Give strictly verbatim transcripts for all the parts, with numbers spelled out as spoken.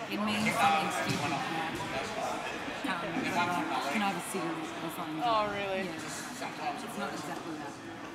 It means something stupid like, um, like, can I have a cigarette or something? Oh, really? Yeah. It's not exactly that.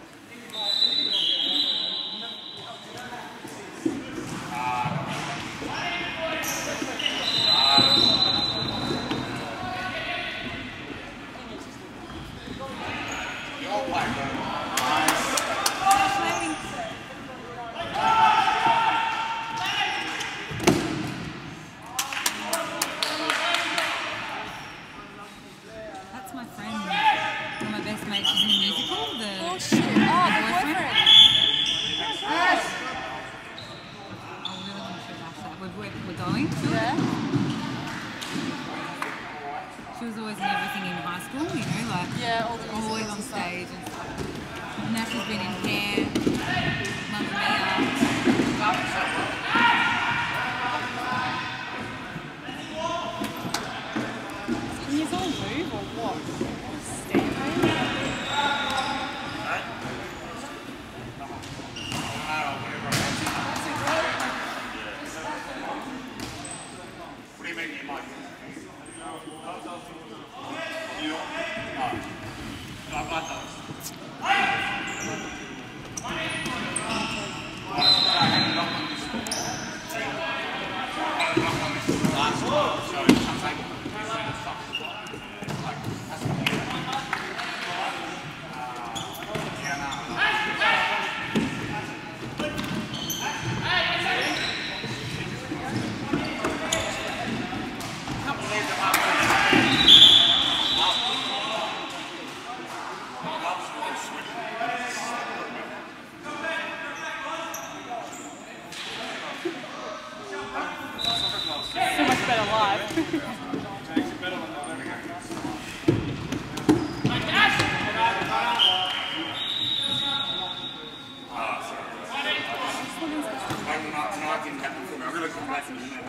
That's my friend, my best mate. She's in a musical. The Oh shit! Oh, the boyfriend. Yes. I really want to bash that. We're, we're, we're going to Yeah. it. She was always in everything in high school, you know, like Yeah, all the always on stage and stuff. And now she's been in Hair, Mamma Mia. Can you all move or what? Stand What do you mean you might? You don't? No. No, I've got those. so much better live. I'm going to come back in a minute.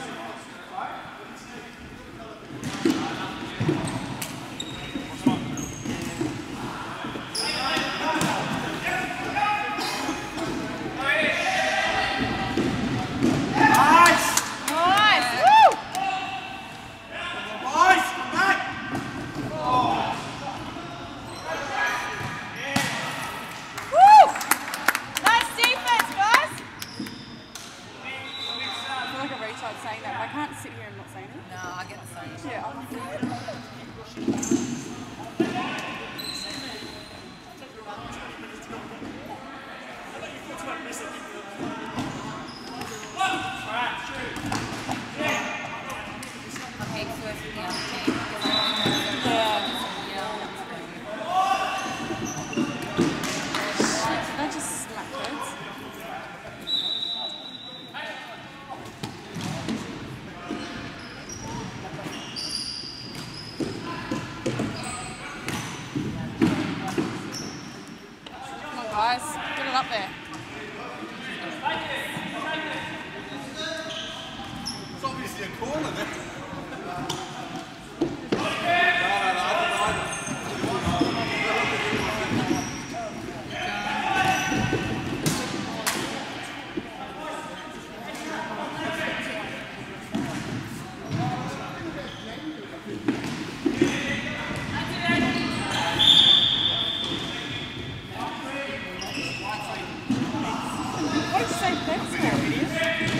Saying that, but I can't sit here and not saying it. No, I get the same. Yeah, I'm I hate working the other team. yeah. That just smacked it. Guys, get it up there. It's obviously a corner there. What did you say thanks for, idiot?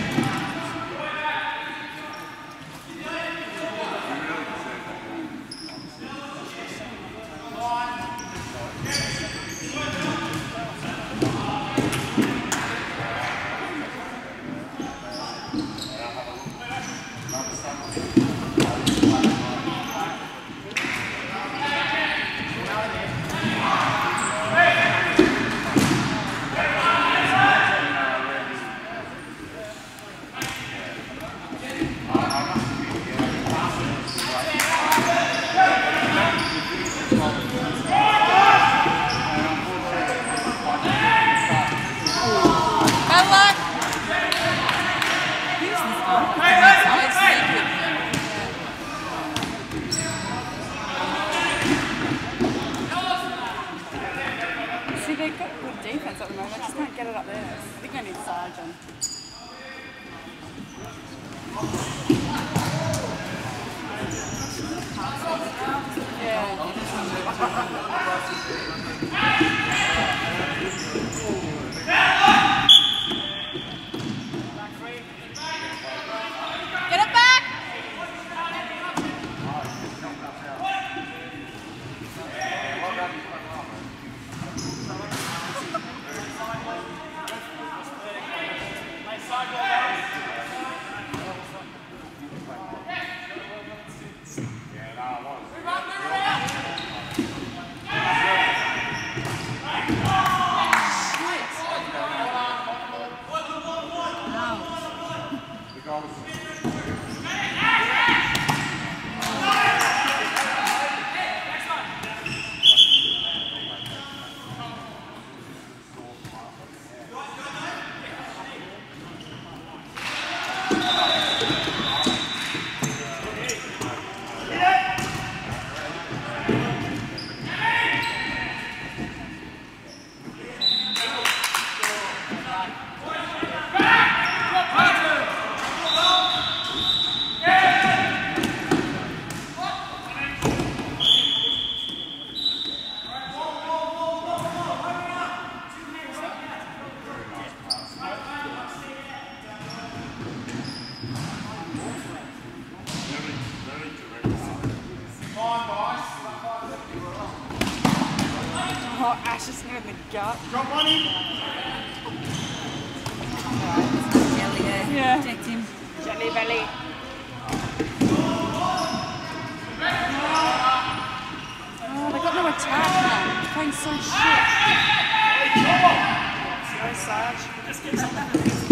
They've got good defense at the moment. I just can't get it up there. I think they need Sargent. Get it back! Oh, Ash is here in the gut. Drop money. Jelly there. Yeah. Protect him. Jelly belly. Oh, they got no attack now. They're playing so shit. So sad.